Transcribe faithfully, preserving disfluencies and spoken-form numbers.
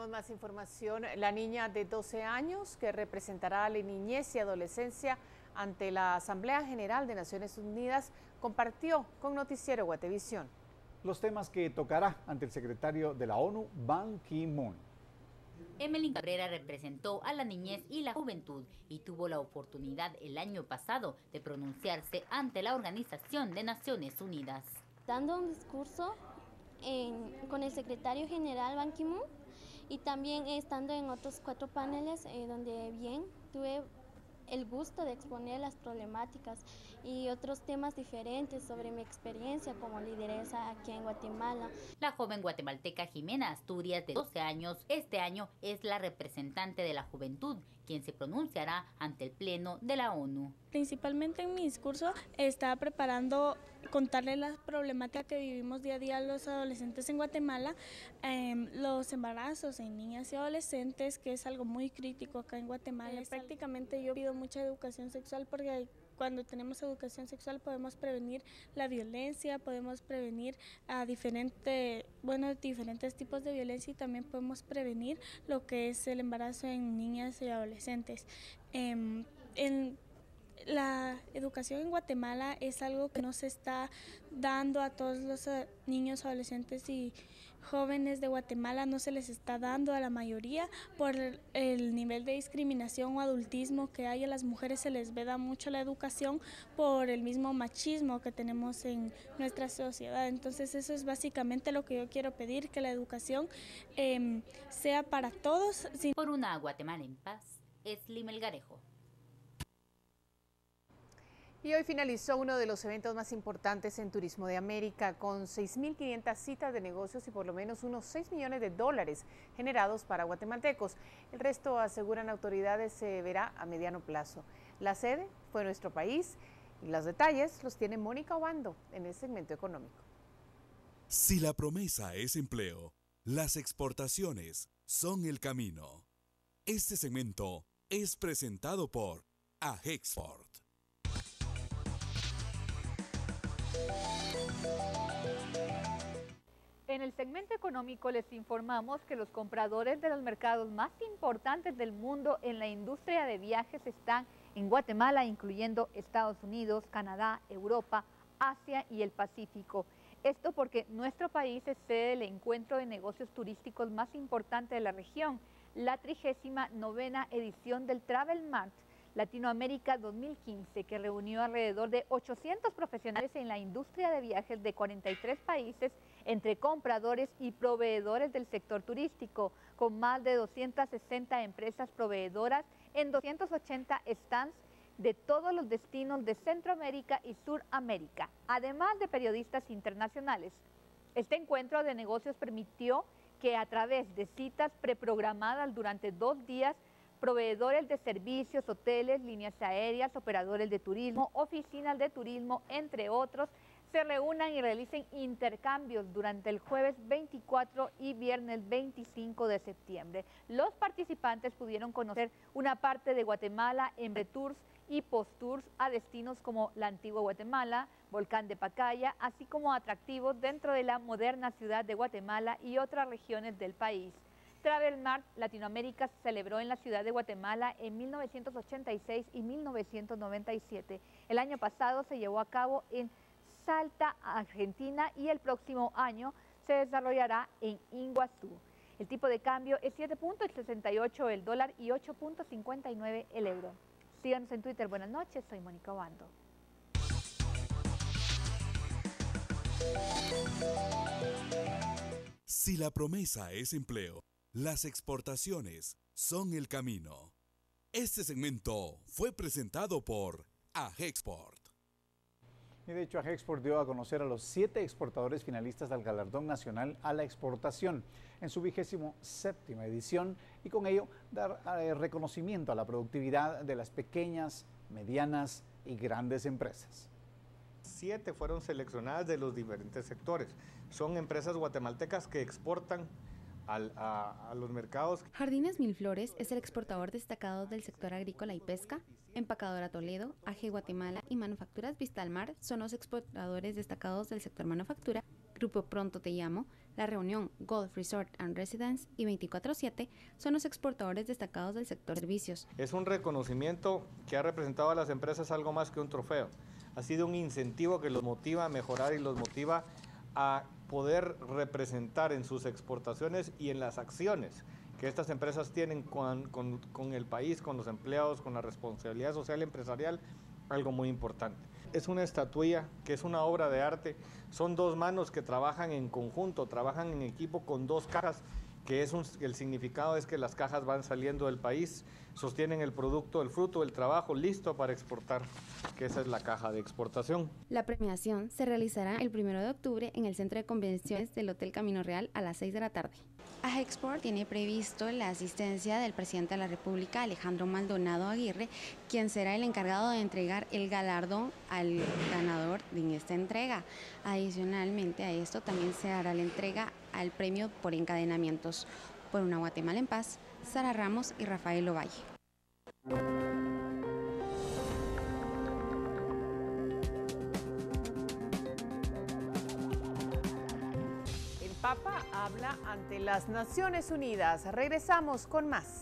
tenemos más información. La niña de doce años que representará a la niñez y adolescencia ante la Asamblea General de Naciones Unidas compartió con Noticiero Guatevisión los temas que tocará ante el secretario de la ONU, Ban Ki-moon. Emelyn Cabrera representó a la niñez y la juventud y tuvo la oportunidad el año pasado de pronunciarse ante la Organización de Naciones Unidas. Dando un discurso en, con el secretario general Ban Ki-moon y también estando en otros cuatro paneles eh, donde bien tuve el gusto de exponer las problemáticas y otros temas diferentes sobre mi experiencia como lideresa aquí en Guatemala. La joven guatemalteca Jimena Asturias, de doce años, este año es la representante de la juventud, quien se pronunciará ante el Pleno de la ONU. Principalmente en mi discurso estaba preparando contarles las problemáticas que vivimos día a día los adolescentes en Guatemala, eh, los embarazos en niñas y adolescentes, que es algo muy crítico acá en Guatemala. Eh, prácticamente yo pido mucha educación sexual porque cuando tenemos educación sexual podemos prevenir la violencia, podemos prevenir a diferente, bueno, diferentes tipos de violencia y también podemos prevenir lo que es el embarazo en niñas y adolescentes. Eh, en, La educación en Guatemala es algo que no se está dando a todos los niños, adolescentes y jóvenes de Guatemala, no se les está dando a la mayoría por el nivel de discriminación o adultismo que hay. A las mujeres se les veda mucho la educación por el mismo machismo que tenemos en nuestra sociedad. Entonces eso es básicamente lo que yo quiero pedir, que la educación eh, sea para todos. Por una Guatemala en paz, Esli Melgarejo. Y hoy finalizó uno de los eventos más importantes en Turismo de América, con seis mil quinientas citas de negocios y por lo menos unos seis millones de dólares generados para guatemaltecos. El resto, aseguran autoridades, se verá a mediano plazo. La sede fue nuestro país y los detalles los tiene Mónica Obando en el segmento económico. Si la promesa es empleo, las exportaciones son el camino. Este segmento es presentado por Agexport. En el segmento económico les informamos que los compradores de los mercados más importantes del mundo en la industria de viajes están en Guatemala, incluyendo Estados Unidos, Canadá, Europa, Asia y el Pacífico. Esto porque nuestro país es sede del encuentro de negocios turísticos más importante de la región, la trigésima novena edición del Travel Mart Latinoamérica dos mil quince, que reunió alrededor de ochocientos profesionales en la industria de viajes de cuarenta y tres países, entre compradores y proveedores del sector turístico, con más de doscientas sesenta empresas proveedoras en doscientos ochenta stands de todos los destinos de Centroamérica y Suramérica, además de periodistas internacionales. Este encuentro de negocios permitió que a través de citas preprogramadas durante dos días, proveedores de servicios, hoteles, líneas aéreas, operadores de turismo, oficinas de turismo, entre otros, se reúnan y realicen intercambios durante el jueves veinticuatro y viernes veinticinco de septiembre. Los participantes pudieron conocer una parte de Guatemala en pre-tours y post-tours a destinos como la antigua Guatemala, Volcán de Pacaya, así como atractivos dentro de la moderna ciudad de Guatemala y otras regiones del país. Travel Mart Latinoamérica se celebró en la ciudad de Guatemala en mil novecientos ochenta y seis y mil novecientos noventa y siete. El año pasado se llevó a cabo en Salta, Argentina, y el próximo año se desarrollará en Iguazú. El tipo de cambio es siete punto sesenta y ocho el dólar y ocho punto cincuenta y nueve el euro. Síganos en Twitter. Buenas noches, soy Mónica Obando. Si la promesa es empleo, las exportaciones son el camino. Este segmento fue presentado por Agexport. Y de hecho, Agexport dio a conocer a los siete exportadores finalistas del Galardón Nacional a la Exportación en su vigésimo séptima edición, y con ello dar eh, reconocimiento a la productividad de las pequeñas, medianas y grandes empresas. Siete fueron seleccionadas de los diferentes sectores. Son empresas guatemaltecas que exportan Al, a, a los mercados. Jardines Mil Flores es el exportador destacado del sector agrícola y pesca. Empacadora Toledo, A G Guatemala y Manufacturas Vistalmar son los exportadores destacados del sector manufactura. Grupo Pronto Te Llamo La Reunión, Golf Resort and Residence y veinticuatro siete son los exportadores destacados del sector servicios. Es un reconocimiento que ha representado a las empresas algo más que un trofeo. Ha sido un incentivo que los motiva a mejorar y los motiva a poder representar en sus exportaciones y en las acciones que estas empresas tienen con, con, con el país, con los empleados, con la responsabilidad social y empresarial, algo muy importante. Es una estatuilla que es una obra de arte, son dos manos que trabajan en conjunto, trabajan en equipo con dos cajas, que es un, el significado es que las cajas van saliendo del país, sostienen el producto, el fruto del trabajo listo para exportar, que esa es la caja de exportación. La premiación se realizará el primero de octubre en el Centro de Convenciones del Hotel Camino Real a las seis de la tarde. AGEXPORT tiene previsto la asistencia del presidente de la República, Alejandro Maldonado Aguirre, quien será el encargado de entregar el galardón al ganador en esta entrega. Adicionalmente a esto también se hará la entrega al premio por encadenamientos. Por una Guatemala en paz, Sara Ramos y Rafael Ovalle. El Papa habla ante las Naciones Unidas. Regresamos con más.